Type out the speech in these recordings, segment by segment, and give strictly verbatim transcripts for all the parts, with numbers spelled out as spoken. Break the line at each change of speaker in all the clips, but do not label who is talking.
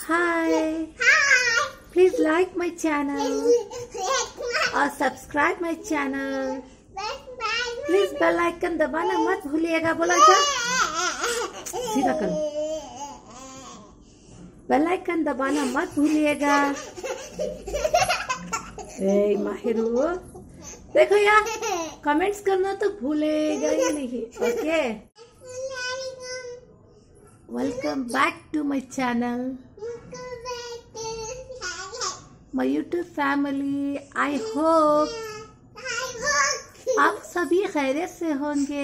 Hi. Hi. Please like my channel और subscribe my channel. Please bell icon दबाना मत भूलिएगा. बोला क्या? सीधा करो. बेल आइकन दबाना मत भूलिएगा. ए माहिरू देखो यार, कमेंट्स करना तो भूलेगा ही नहीं. Okay, welcome back to my channel, my YouTube family. I hope आप सभी खैरियत से होंगे.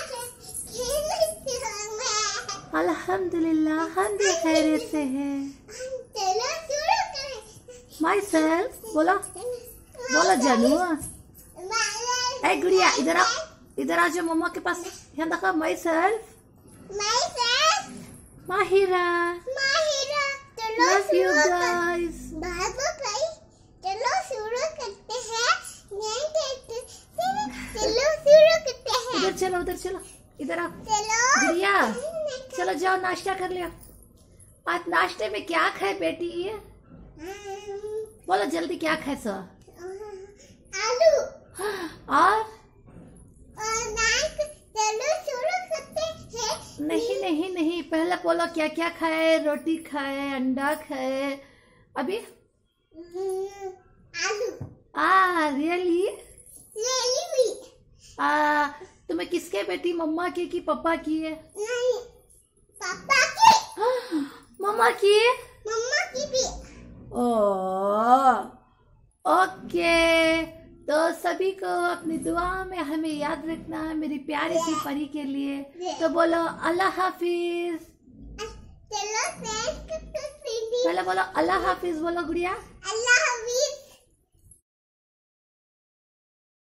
अल्हम्दुलिल्लाह हम भी खैरियत से हैं. माई सेल्फ बोला बोला जानू. ए गुड़िया इधर आ, इधर आ जाओ मम्मा के पास. यहाँ देखो. Myself Mahira. Love you guys.
चलो शुरू करते हैं. चलो शुरू करते हैं.
इधर चलो, उधर चलो, इधर आओ.
चलो
गुड़िया चलो जाओ नाश्ता कर लिया. आज नाश्ते में क्या खाए बेटी? ये बोलो जल्दी क्या खाए? सो
आलू
और
चलो शुरू करते हैं.
नहीं नहीं नहीं, पहले बोलो क्या क्या खाए. रोटी खाए, अंडा खाए. अभी
आलू.
आ रियली?
रियली?
आ तुम्हें किसके बेटी, मम्मा की कि पापा की है?
नहीं, पापा की.
मम्मा की?
मम्मा की भी.
Oh okay. तो सभी को अपनी दुआ में हमें याद रखना है मेरी प्यारी सी परी के लिए. तो बोलो अल्लाह हाफिज.
चलो
पहले बोलो अल्लाह हाफिज. बोलो गुड़िया.